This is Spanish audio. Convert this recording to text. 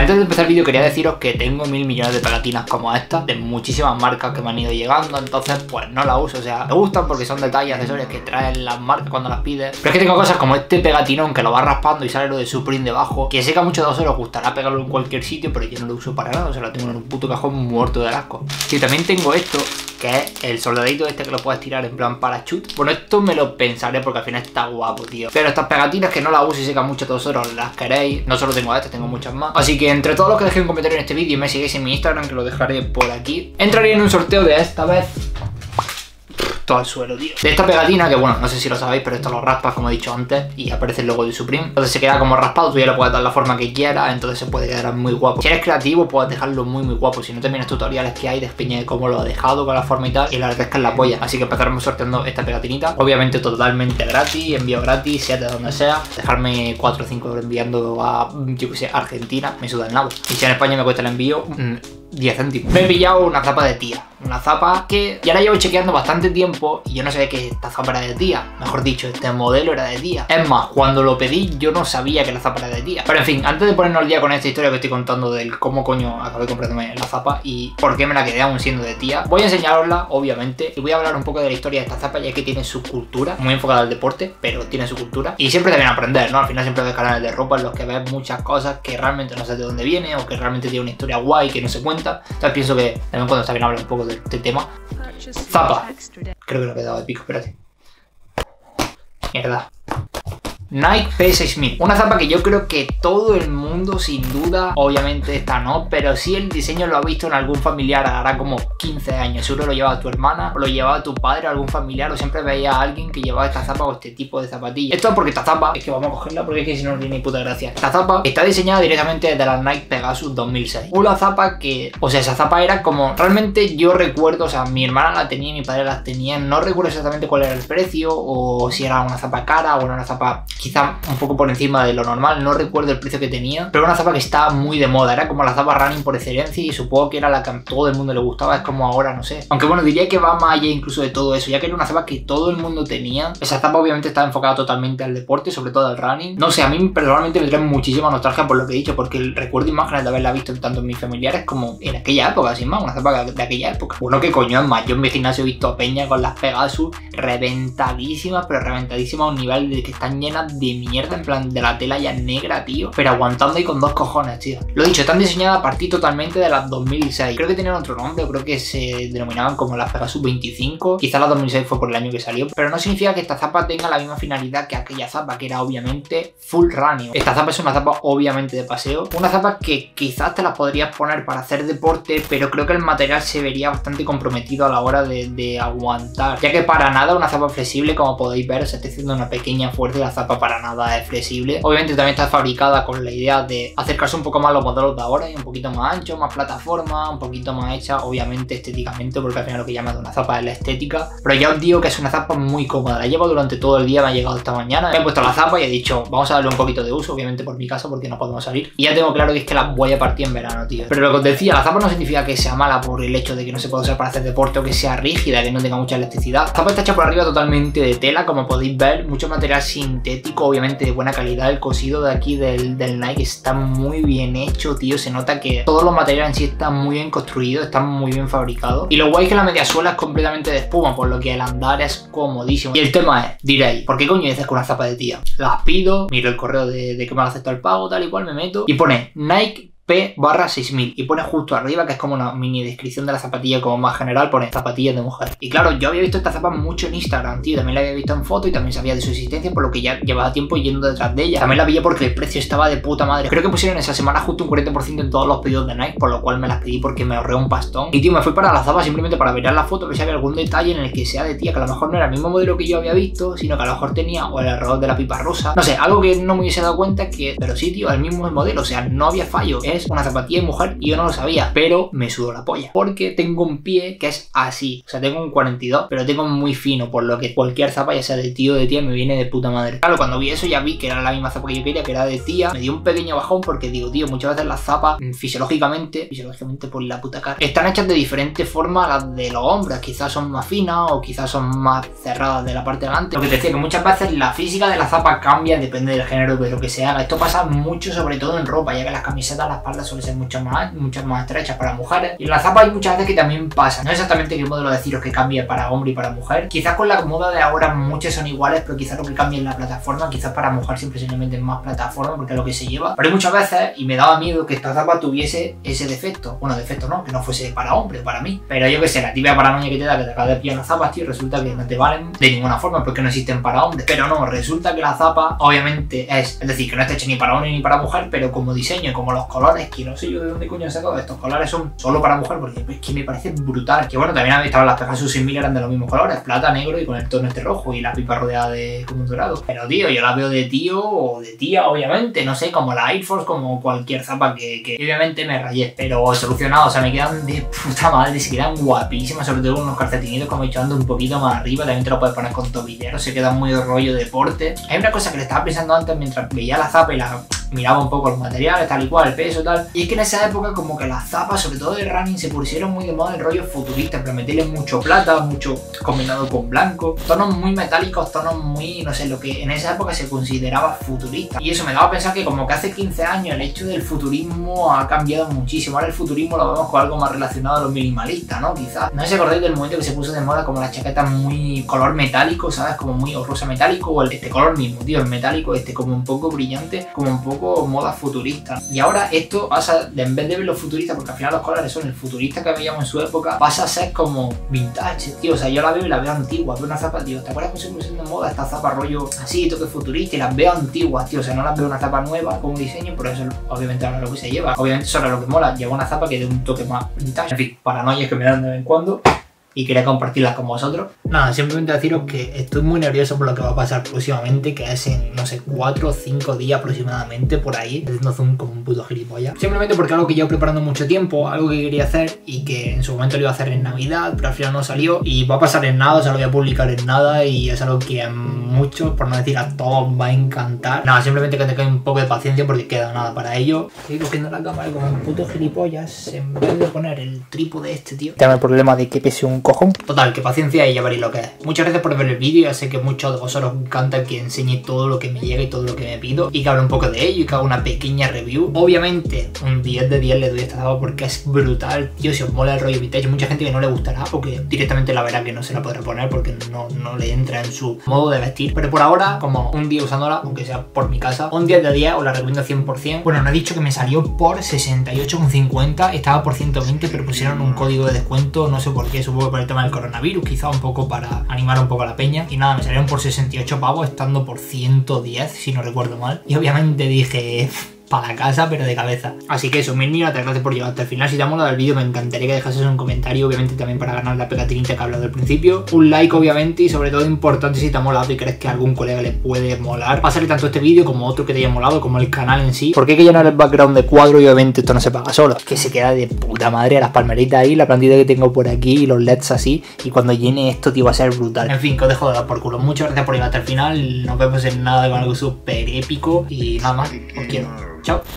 antes de empezar el vídeo quería deciros que tengo 1000 millones de pegatinas como esta, de muchísimas marcas que me han ido llegando, entonces pues no las uso, o sea, me gustan porque son detalles, accesorios que traen las marcas cuando las pides. Pero es que tengo cosas como este pegatinón que lo vas raspando y sale lo de Supreme debajo, que sé que a muchos de vosotros os gustará pegarlo en cualquier sitio, pero yo no lo uso para nada, o sea, lo tengo en un puto cajón muerto de asco. Sí, también tengo esto, que es el soldadito este que lo puedes tirar en plan parachute. Bueno, esto me lo pensaré porque al final está guapo, tío. Pero estas pegatinas que no las uso y sé que a muchos de vosotros las queréis. No solo tengo estas, tengo muchas más. Así que entre todos los que dejéis un comentario en este vídeo y me sigáis en mi Instagram, que lo dejaré por aquí, entraría en un sorteo de esta vez todo al suelo, tío. De esta pegatina, que bueno, no sé si lo sabéis, pero esto lo raspas, como he dicho antes, y aparece el logo de Supreme. Entonces se queda como raspado, tú ya le puedes dar la forma que quieras, entonces se puede quedar muy guapo. Si eres creativo, puedes dejarlo muy guapo. Si no, también tutoriales que hay de Peña de cómo lo ha dejado con la forma y tal, y la verdad es que es la polla. Así que empezaremos sorteando esta pegatinita. Obviamente totalmente gratis, envío gratis, sea de donde sea. Dejarme 4 o 5 euros enviando a, yo que sé, Argentina, me suda el nabo. Y si en España me cuesta el envío, 10 céntimos. Me he pillado una zapa de tía. Una zapa que ya la llevo chequeando bastante tiempo y yo no sabía que esta zapa era de tía. Mejor dicho, este modelo era de tía. Es más, cuando lo pedí yo no sabía que la zapa era de tía. Pero en fin, antes de ponernos al día con esta historia que estoy contando del cómo coño acabé comprándome la zapa y por qué me la quedé aún siendo de tía, voy a enseñarosla, obviamente, y voy a hablar un poco de la historia de esta zapa, ya que tiene su cultura, muy enfocada al deporte, pero tiene su cultura. Y siempre deben aprender, ¿no? Al final siempre ves canales de ropa en los que ves muchas cosas que realmente no sé de dónde viene o que realmente tiene una historia guay que no se cuenta. Entonces pienso que también cuando está bien hablar un poco de este tema. Zapa. Creo que lo he quedado de pico, espérate. Mierda. Nike P6000, una zapa que yo creo que todo el mundo sin duda, obviamente esta no, pero sí el diseño lo ha visto en algún familiar hará como 15 años, seguro lo llevaba tu hermana, o lo llevaba tu padre o algún familiar, o siempre veía a alguien que llevaba esta zapa o este tipo de zapatillas. Esto es porque esta zapa, es que vamos a cogerla porque es que si no tiene ni puta gracia. Esta zapa está diseñada directamente desde la Nike Pegasus 2006. Una zapa que, o sea, esa zapa era como, realmente yo recuerdo, o sea, mi hermana la tenía y mi padre la tenía, no recuerdo exactamente cuál era el precio o si era una zapa cara o era una zapa quizá un poco por encima de lo normal, no recuerdo el precio que tenía, pero una zapa que estaba muy de moda, era como la zapa running por excelencia y supongo que era la que a todo el mundo le gustaba, es como ahora, no sé. Aunque bueno, diría que va más allá incluso de todo eso, ya que era una zapa que todo el mundo tenía. Esa zapa obviamente estaba enfocada totalmente al deporte, sobre todo al running. No sé, a mí personalmente me trae muchísima nostalgia por lo que he dicho, porque recuerdo imágenes de haberla visto tanto en mis familiares como en aquella época, sin más, una zapa de aquella época. Bueno, que coño, es más, yo en mi gimnasio he visto a peña con las Pegasus reventadísimas, pero reventadísimas a un nivel de que están llenas de mierda, en plan de la tela ya negra, tío, pero aguantando ahí con dos cojones, tío. Lo dicho, están diseñadas a partir totalmente de las 2006. Creo que tenían otro nombre, creo que se denominaban como las Pegasus 25. Quizás la 2006 fue por el año que salió, pero no significa que esta zapa tenga la misma finalidad que aquella zapa, que era obviamente full running. Esta zapa es una zapa obviamente de paseo, una zapa que quizás te la podrías poner para hacer deporte, pero creo que el material se vería bastante comprometido a la hora de aguantar, ya que para nada una zapa flexible, como podéis ver, se está haciendo una pequeña fuerza y la zapa para nada es flexible. Obviamente también está fabricada con la idea de acercarse un poco más a los modelos de ahora y un poquito más ancho, más plataforma, un poquito más hecha, obviamente estéticamente, porque al final lo que llaman de una zapa es la estética. Pero ya os digo que es una zapa muy cómoda, la llevo durante todo el día, me ha llegado esta mañana, me he puesto la zapa y he dicho, vamos a darle un poquito de uso, obviamente por mi casa porque no podemos salir. Y ya tengo claro que es que la voy a partir en verano, tío. Pero lo que os decía, la zapa no significa que sea mala por el hecho de que no se pueda usar para hacer deporte o que sea rígida, que no tenga mucha elasticidad. La zapa está hecha por arriba totalmente de tela, como podéis ver, mucho material sintético, obviamente de buena calidad. El cosido de aquí del Nike está muy bien hecho, tío. Se nota que todos los materiales en sí están muy bien construidos, están muy bien fabricados. Y lo guay es que la media suela es completamente de espuma, por lo que el andar es comodísimo. Y el tema es, diréis, ¿por qué coño dices que una zapa de tía? Las pido, miro el correo de que me lo aceptó el pago, tal y cual, me meto y pone Nike P/6000 y pone justo arriba, que es como una mini descripción de la zapatilla, como más general, pone zapatillas de mujer. Y claro, yo había visto esta zapa mucho en Instagram, tío, también la había visto en foto y también sabía de su existencia, por lo que ya llevaba tiempo yendo detrás de ella. También la pillé porque el precio estaba de puta madre. Creo que pusieron esa semana justo un 40% en todos los pedidos de Nike, por lo cual me las pedí porque me ahorré un pastón. Y tío, me fui para la zapa simplemente para mirar la foto, que si había algún detalle en el que sea de tía, que a lo mejor no era el mismo modelo que yo había visto, sino que a lo mejor tenía o el error de la pipa rosa, no sé, algo que no me hubiese dado cuenta, que, pero sí, tío, el mismo modelo, o sea, no había fallo, es una zapatilla de mujer y yo no lo sabía, pero me sudó la polla porque tengo un pie que es así, o sea, tengo un 42, pero tengo muy fino, por lo que cualquier zapa, ya sea de tío o de tía, me viene de puta madre. Claro, cuando vi eso ya vi que era la misma zapa que yo quería, que era de tía. Me dio un pequeño bajón porque digo, tío, muchas veces las zapas fisiológicamente por la puta cara, están hechas de diferente forma a las de los hombres, quizás son más finas o quizás son más cerradas de la parte de delante. Lo que te decía, que muchas veces la física de la zapa cambia, depende del género de lo que se haga. Esto pasa mucho sobre todo en ropa, ya que las camisetas las espalda suele ser mucho más estrecha para mujeres. Y en la zapa hay muchas veces que también pasa. No es exactamente el modelo de deciros que cambie para hombre y para mujer. Quizás con la moda de ahora muchas son iguales, pero quizás lo que cambia es la plataforma. Quizás para mujer siempre se le meten más plataforma porque es lo que se lleva. Pero hay muchas veces, y me daba miedo que esta zapa tuviese ese defecto. Bueno, defecto no, que no fuese para hombre o para mí. Pero yo que sé, la típica paranoia que te da que te acabas de pillar las zapas, tío, resulta que no te valen de ninguna forma porque no existen para hombres. Pero no, resulta que la zapa obviamente es decir, que no está hecha ni para hombre ni para mujer, pero como diseño y como los colores, que no sé yo de dónde coño he sacado estos colores, son solo para mujer porque es que me parece brutal. Que bueno, también estaban las Pegasus 6000, eran de los mismos colores, plata, negro y con el tono este rojo y la pipa rodeada de como un dorado. Pero tío, yo la veo de tío o de tía, obviamente, no sé, como la Air Force, como cualquier zapa que obviamente me rayé, pero solucionado, o sea, me quedan de puta madre, se quedan guapísimas, sobre todo con unos calcetinitos como he dicho ando un poquito más arriba, también te lo puedes poner con tobilleros, se queda muy rollo deporte. Hay una cosa que le estaba pensando antes mientras veía la zapa y la miraba un poco los materiales, tal y cual, el peso, tal. Y es que en esa época como que las zapas, sobre todo de running, se pusieron muy de moda el rollo futurista, pero meterle mucho plata, mucho combinado con blanco, tonos muy metálicos, tonos muy, no sé, lo que en esa época se consideraba futurista. Y eso me daba a pensar que como que hace 15 años el hecho del futurismo ha cambiado muchísimo. Ahora el futurismo lo vemos con algo más relacionado a los minimalistas, ¿no? Quizás. No sé si acordáis del momento que se puso de moda como las chaquetas muy color metálico, ¿sabes? Como muy o rosa metálico o este color mismo, tío, el metálico este como un poco brillante, como un poco moda futurista. Y ahora esto pasa, en vez de verlo futurista, porque al final los colores son el futurista que veíamos en su época, pasa a ser como vintage, tío. O sea, yo la veo y la veo antigua. Veo una zapa, tío, ¿te acuerdas que se puso de moda esta zapa rollo así, toque futurista? Y las veo antiguas, tío. O sea, no las veo una zapa nueva con un diseño, por eso obviamente ahora lo que se lleva. Obviamente eso era lo que mola. Lleva una zapa que dé un toque más vintage. En fin, paranoias que me dan de vez en cuando y quería compartirlas con vosotros. Nada, simplemente deciros que estoy muy nervioso por lo que va a pasar próximamente, que es en, no sé, 4 o 5 días aproximadamente, por ahí, haciendo zoom como un puto gilipollas. Simplemente porque algo que llevo preparando mucho tiempo, algo que quería hacer y que en su momento lo iba a hacer en Navidad, pero al final no salió y va a pasar en nada, o sea, lo voy a publicar en nada y es algo que a muchos, por no decir a todos, va a encantar. Nada, simplemente que tengáis un poco de paciencia porque queda nada para ello. Estoy cogiendo la cámara como un puto gilipollas en vez de poner el trípode este, tío. Tengo el problema de que pese un cojón. Total, que paciencia y ya veréis lo que es. Muchas gracias por ver el vídeo, ya sé que muchos de vosotros os encanta que enseñe todo lo que me llega y todo lo que me pido y que hable un poco de ello y que haga una pequeña review. Obviamente un 10 de 10 le doy a esta zapa porque es brutal, tío. Si os mola el rollo vintage, mucha gente que no le gustará porque directamente la verá que no se la podrá poner porque no le entra en su modo de vestir. Pero por ahora, como un día usándola, aunque sea por mi casa, un 10 de 10 os la recomiendo 100%. Bueno, no he dicho que me salió por 68,50, estaba por 120, pero pusieron un código de descuento, no sé por qué, supongo que por el tema del coronavirus, quizá un poco para animar un poco a la peña. Y nada, me salieron por 68 pavos, estando por 110, si no recuerdo mal. Y obviamente dije, para la casa, pero de cabeza. Así que eso, 1000 millones de gracias por llegar hasta el final. Si te ha molado el vídeo, me encantaría que dejases un comentario, obviamente también para ganar la pegatinita que he hablado al principio. Un like, obviamente, y sobre todo importante, si te ha molado y crees que a algún colega le puede molar, pásale tanto este vídeo como otro que te haya molado, como el canal en sí. Porque hay que llenar el background de cuadro y obviamente esto no se paga solo. Que se queda de puta madre, las palmeritas ahí, la plantita que tengo por aquí y los LEDs así. Y cuando llene esto, tío, va a ser brutal. En fin, que os dejo de dar por culo. Muchas gracias por llegar hasta el final. Nos vemos en nada con algo súper épico. Y nada más, os quiero. Chao.